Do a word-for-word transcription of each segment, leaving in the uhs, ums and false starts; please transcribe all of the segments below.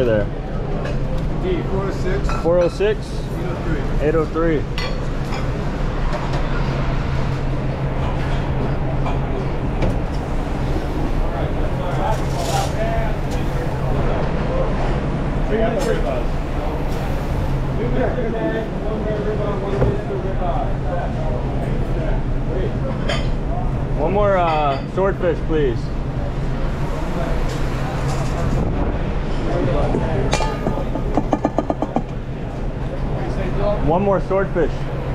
number there? four oh six. four oh six? eight oh three. One more uh, swordfish, please. One more swordfish.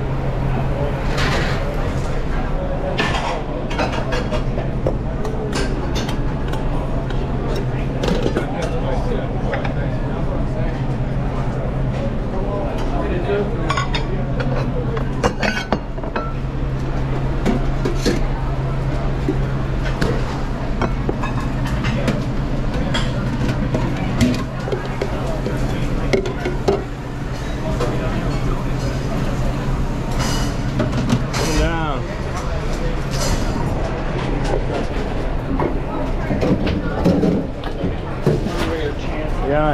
John.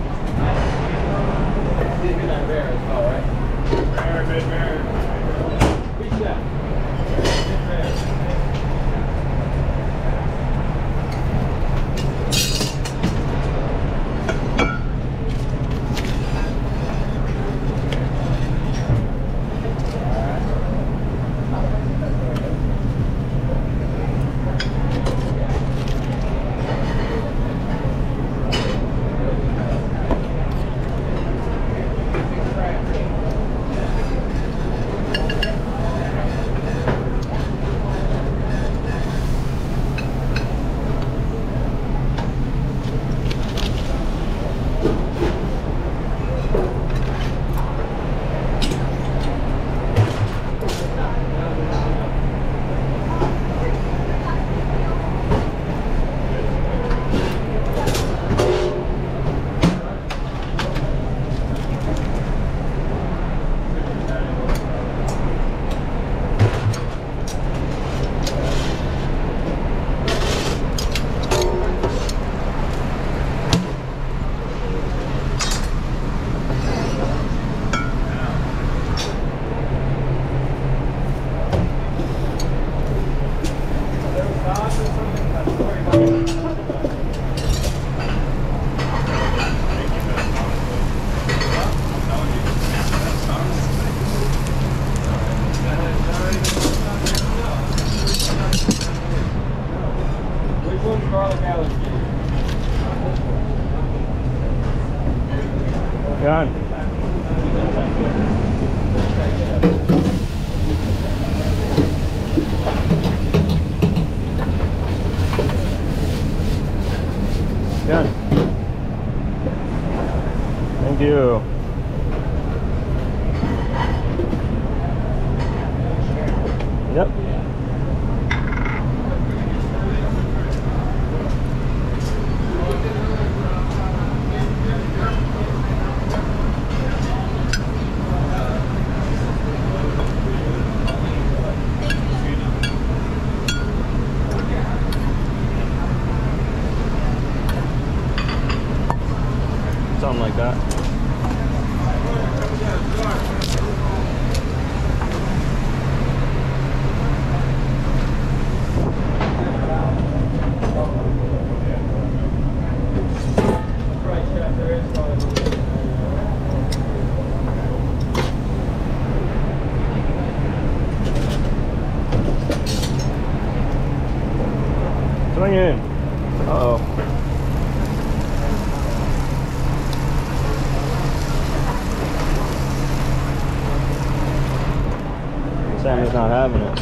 John. John. Thank you. Yep. Something like that. Swing in. Uh-oh. Sammy's not having it.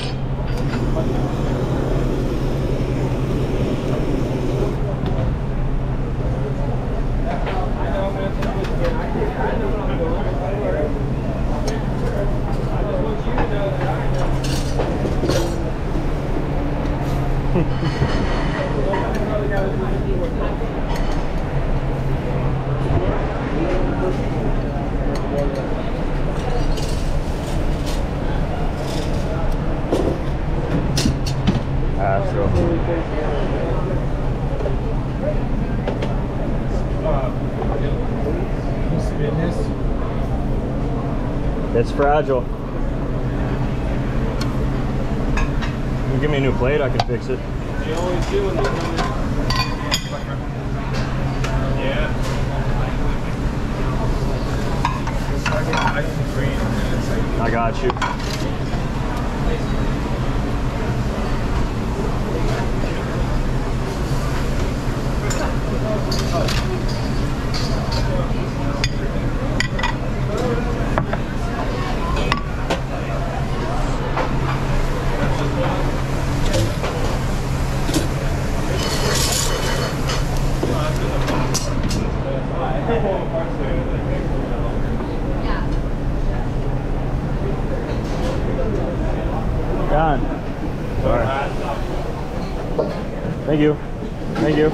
Astro. Fitness. It's fragile. You give me a new plate, I can fix it. They always do when they come in. Yeah. I got you. John. Sorry. Thank you. Thank you.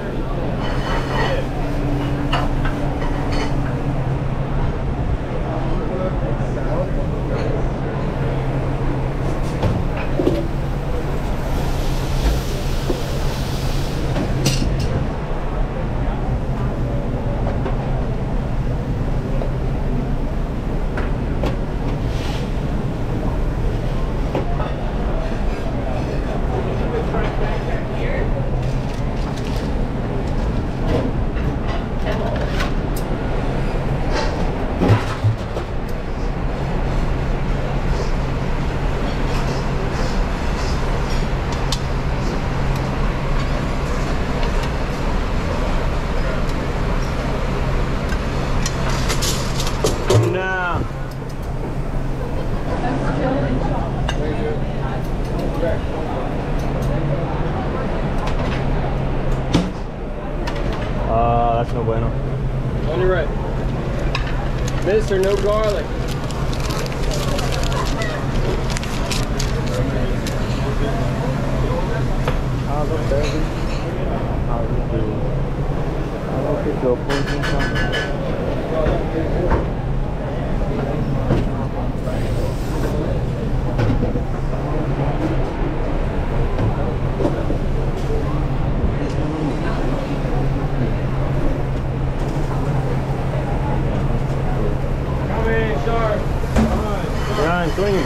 Uh, that's no bueno. On your right. Mister, no garlic. Água, serve. Água de... Água que eu pus então. Ryan, swing.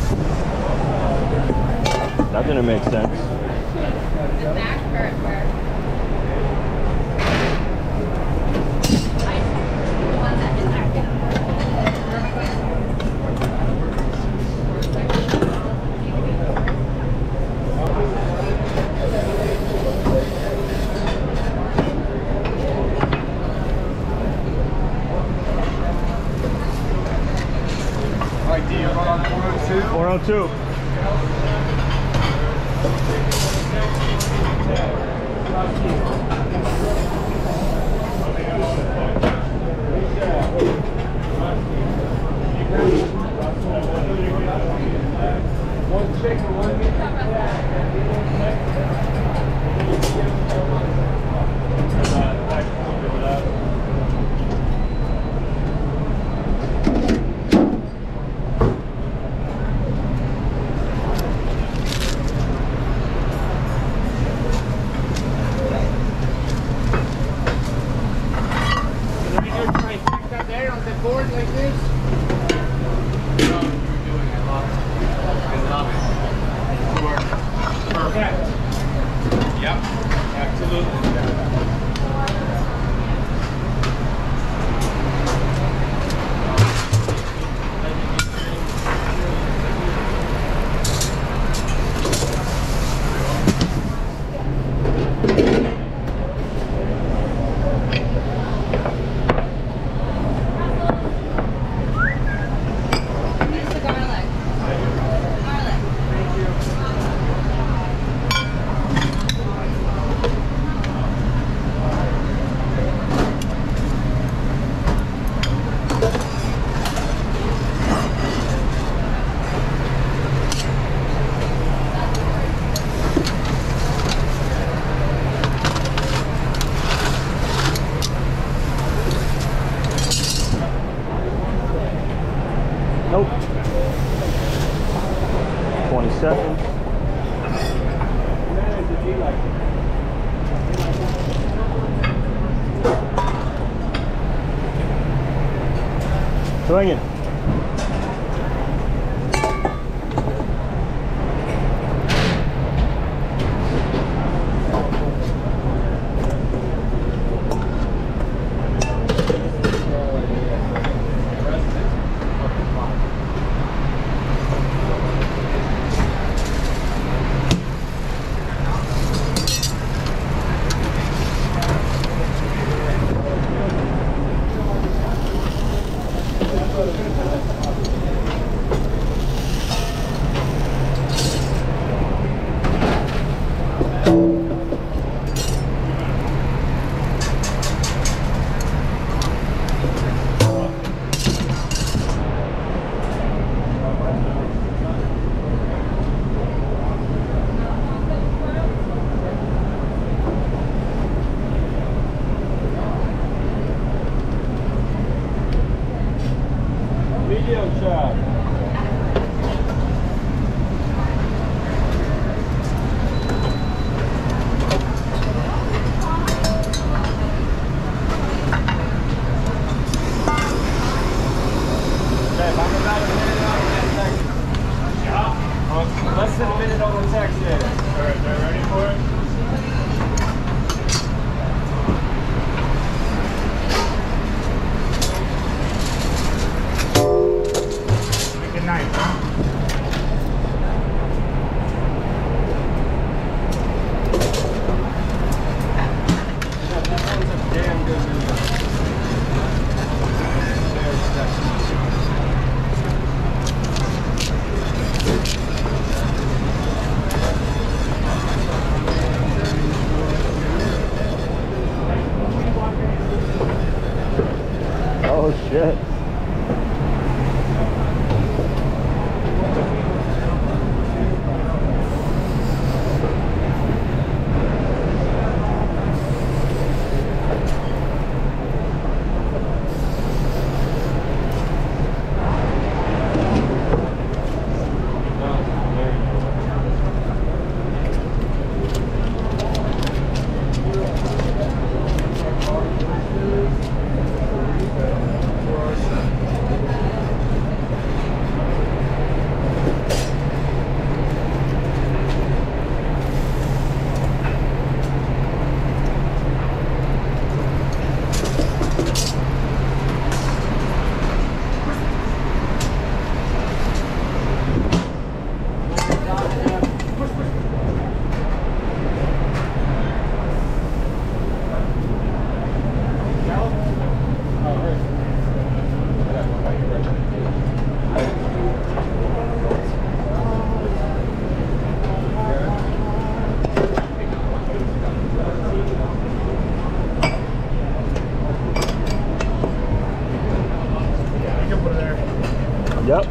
That didn't make sense. The back hurt her. The one that is acting. All right, D, you're on four oh two. four oh two. One chicken, one meat. Board like this? No, you were doing it. I love it. Perfect. Yep, absolutely. Nope. twenty seconds. Swinging. Video shot. Less than a minute on the text there. Alright, they're ready for it? Make a knife, huh? That one's a damn good video. Oh shit. Yep.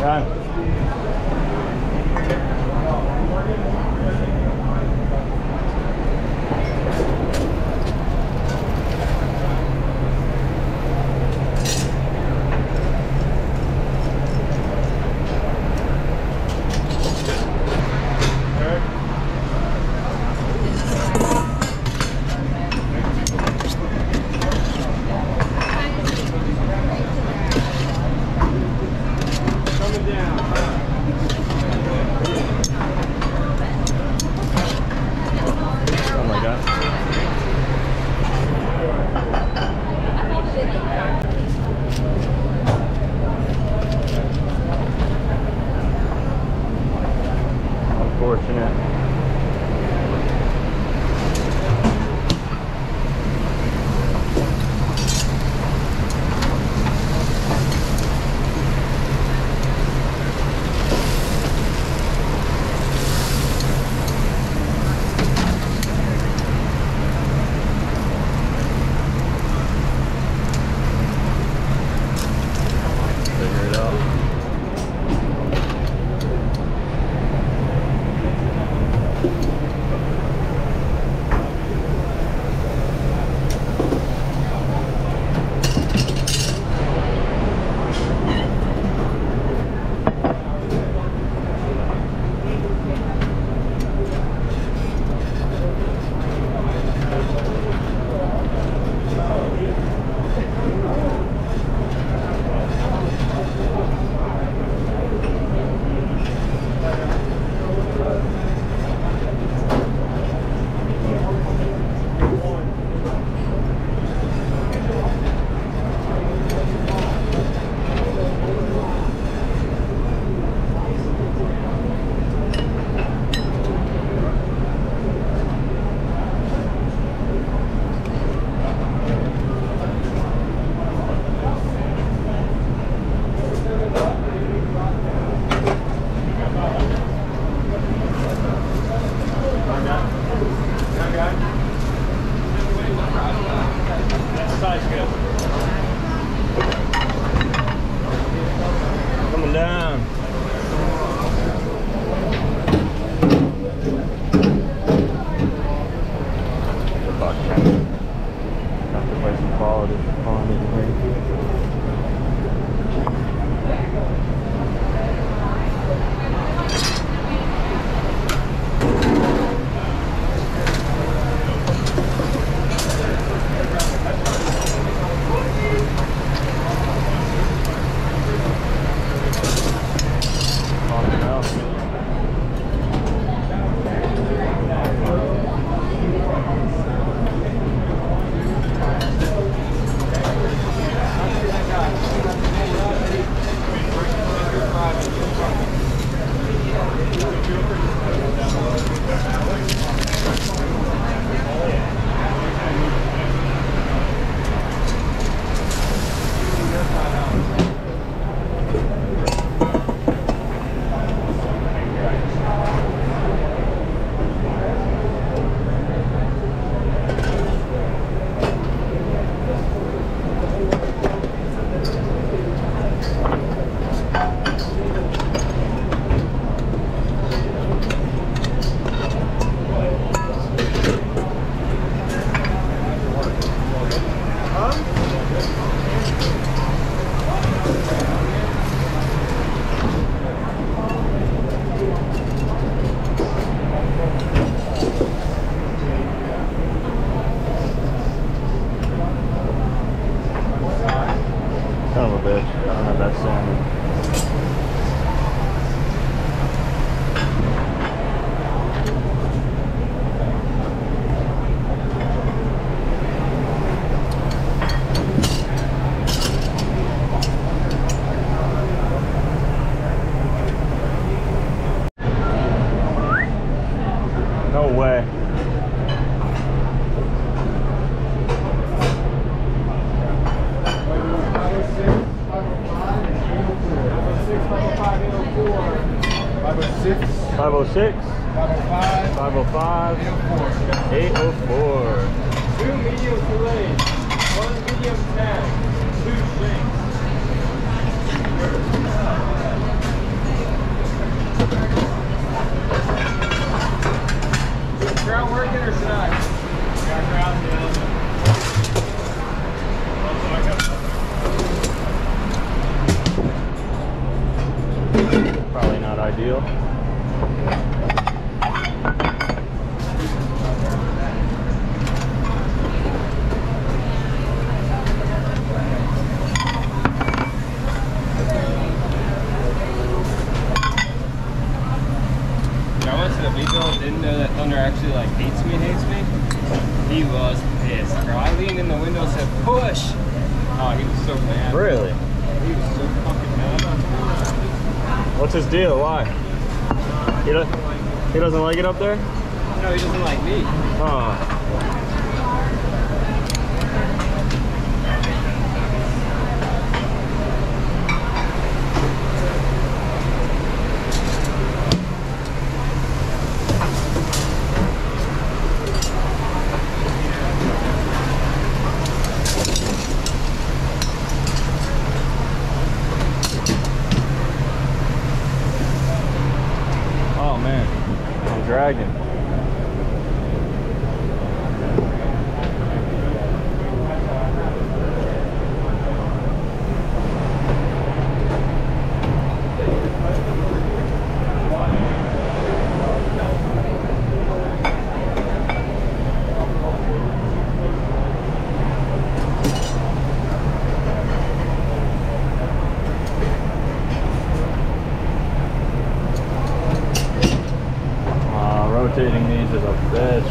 Done. Unfortunate. Figure it out. Coming down. Fuck, have to play some quality on it here. Son of a bitch. I don't have that salmon. No way. five oh six, five oh five, eight oh four. Two medium fillets, one medium tag, two shanks. deal. I went to the video and didn't know that Thunder actually like hates me and hates me. He was pissed, bro. I leaned in the window and said, push! Oh, he was so mad. Really? He was so fucking mad. What's his deal? Why? He, do he doesn't like it up there? No, he doesn't like me. Oh. Oh man, I'm dragging. Rotating these is a bitch.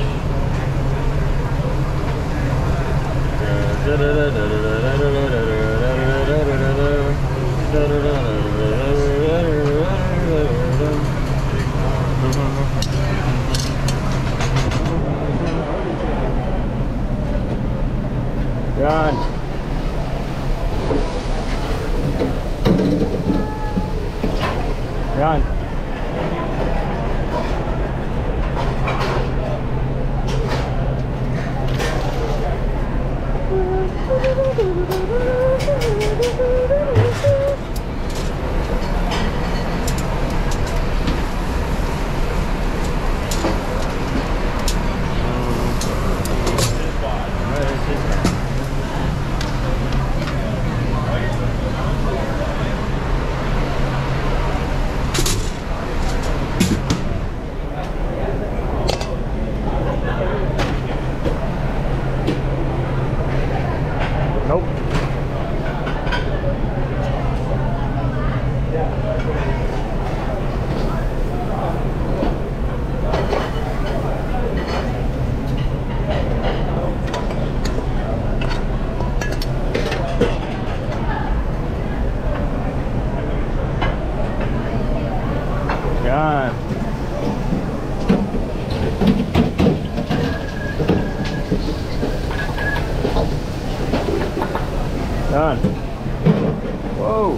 John. John. Nope. John. Done. Whoa.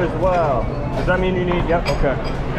as well. Does that mean you need? Yep. Okay.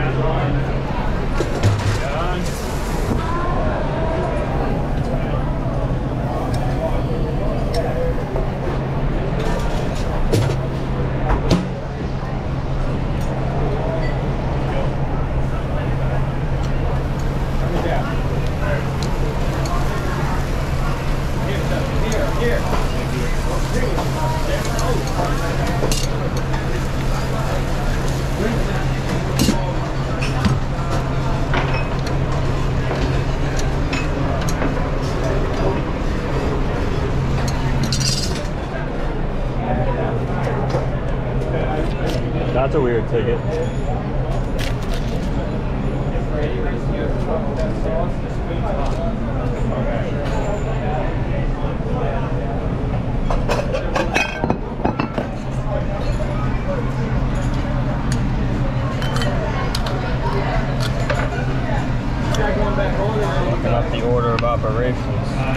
That's a weird ticket. Looking up the order of operations.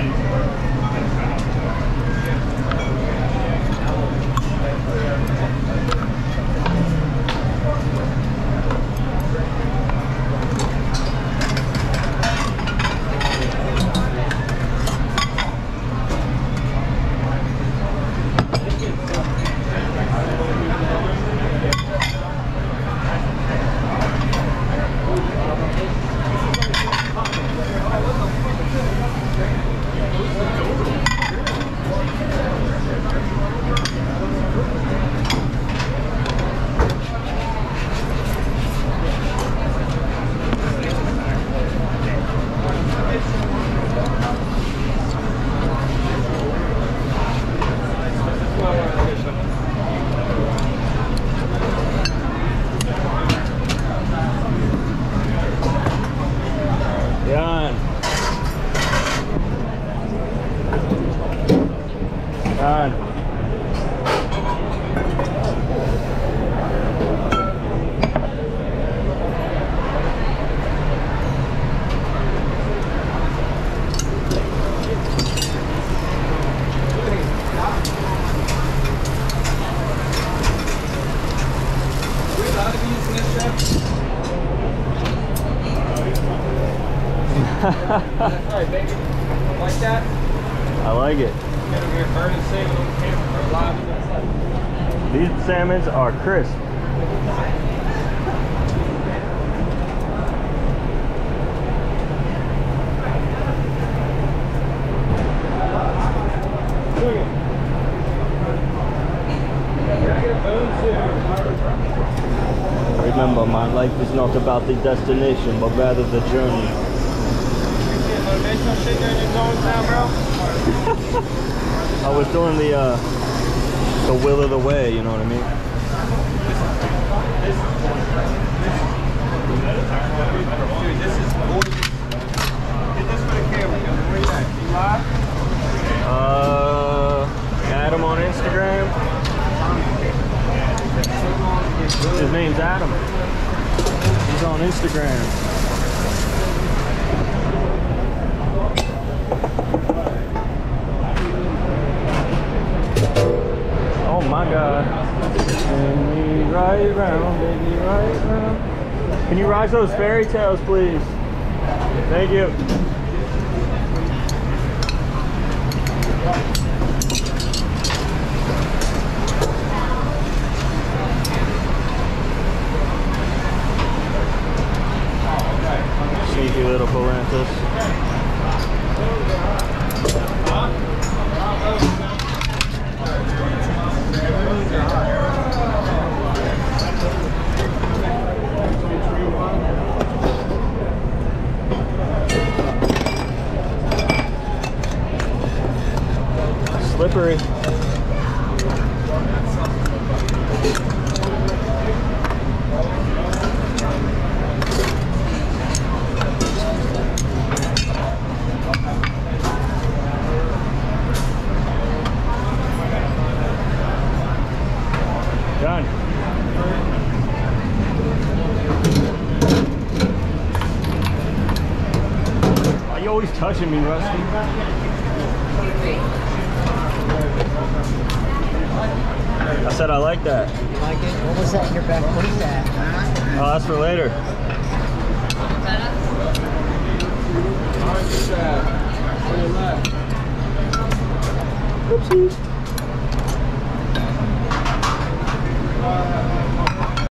Alright, baby. Like that? I like it. We're burning salmon on camera or live. These salmons are crisp. Remember, my life is not about the destination, but rather the journey. I was doing the uh, the will of the way, you know what I mean? Dude, this is gorgeous. Get this for the camera. Where you at? You live? Uh, Adam on Instagram. His name's Adam. He's on Instagram. Oh my God. Send me right round, baby, right round. Can you rise those fairy tales, please? Thank you. Sneaky little Polantis. Slippery. Done. Why are you always touching me, Rusty? I said I like that. You like it? What was that in your back? What is that? Oh, that's for later. Alright, good job. On your left. Oopsies.